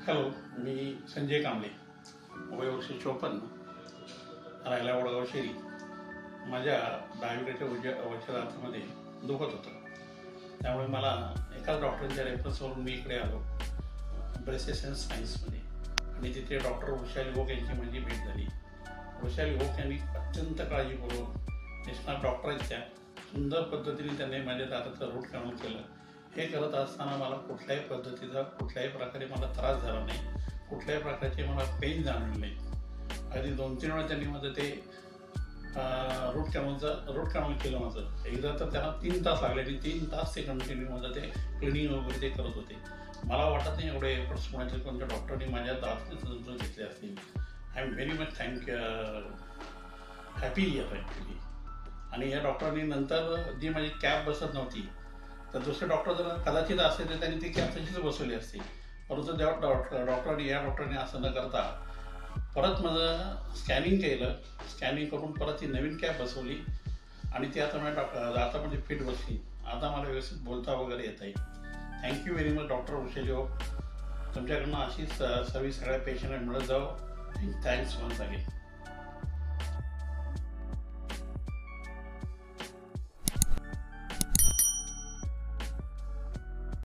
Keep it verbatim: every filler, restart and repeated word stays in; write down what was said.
Hello, मी संजय कांबळे, वय वर्ष चोपन्न, राहायला वडगाव शेरी. माझ्या डावीकडच्या उजव्या वरच्या दातामध्ये दुखत होतं. त्यामुळे मला एकाच डॉक्टरांच्या रेफरन्सवरून मी इकडे आलो ब्रेसेस अँड सायन्समध्ये, आणि तिथे डॉक्टर वृषाली ओके यांची माझी भेट झाली. वृषाली ओके यांनी अत्यंत काळजीपूर्वक, निष्णात डॉक्टर आहेत त्या, सुंदर पद्धतीने त्यांनी माझ्या दाताचं रूट कॅनल केलं. हे करत असताना मला कुठल्याही पद्धतीचा कुठल्याही प्रकारे मला त्रास झाला नाही, कुठल्याही प्रकारचे मला पेन जाणवले नाही. अगदी दोन तीन वेळा त्यांनी माझं ते रूट कॅनलचं रूट कॅनल केलं माझं. एकदा तर त्यांना तीन तास लागले आणि तीन तास ते कंटिन्यू माझं ते क्लिनिंग वगैरे ते करत होते. मला वाटत नाही एवढे एफर्ट्स पुण्यातील कोणत्या डॉक्टरनी माझ्या दाताचे समजून घेतले असतील. I am very much thank happy actually. आणि या डॉक्टरांनी नंतर जी माझी कॅब बसत नव्हती, तर दुसरे डॉक्टर जर कदाचित असते तर त्यांनी ती कॅब तशीच बसवली असती. परंतु जेव्हा डॉक्टर डॉक्टरांनी या डॉक्टरांनी असं न करता परत माझं स्कॅनिंग केलं. स्कॅनिंग करून परत ती नवीन कॅब बसवली आणि ती आता माझ्या डॉक्टर दातामध्ये फिट बसली. आता मला व्यवस्थित बोलता वगैरे येत आहे. Thank you very much doctor Vrushali okay. तुमच्याकडनं अशीच सर्व्हिस सगळ्या पेशंटला मिळत जावं. Thanks once again.